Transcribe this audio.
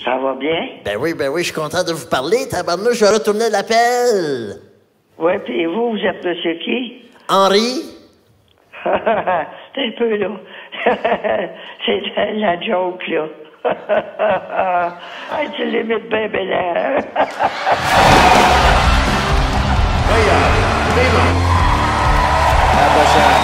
Ça va bien? Ben oui, je suis content de vous parler. Tabarnouche, je vais retourner l'appel. Ouais, puis vous êtes monsieur qui? Henri? C'est un peu, là. C'est la joke, là. Hey, tu l'imites bien, Bélin. À la prochaine.